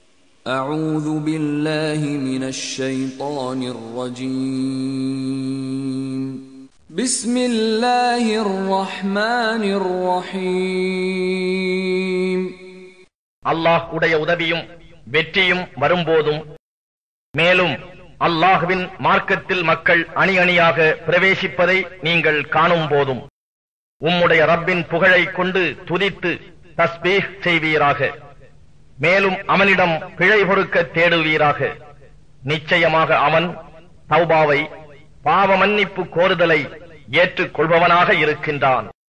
أعوذ بالله من الشيطان الرجيم. بسم الله الرحمن الرحيم. அல்லாஹ் உடைய உதவியும் வெற்றியும் வரும்போதும், மேலும் அல்லாஹ்வின் மார்க்கத்தில் மக்கள் அணி அணியாக பிரவேசிப்பதை நீங்கள் காணும் போதும், உம்முடைய ரப்பின் புகழை கொண்டு துதித்து தஸ்பீஹ் செய்வீராக. மேலும் அவனிடம் பிழை பொறுக்க தேடுவீராக. நிச்சயமாக அவன் தௌபாவை, பாவ மன்னிப்பு கோருதலை ஏற்றுக் கொள்பவனாக இருக்கின்றான்.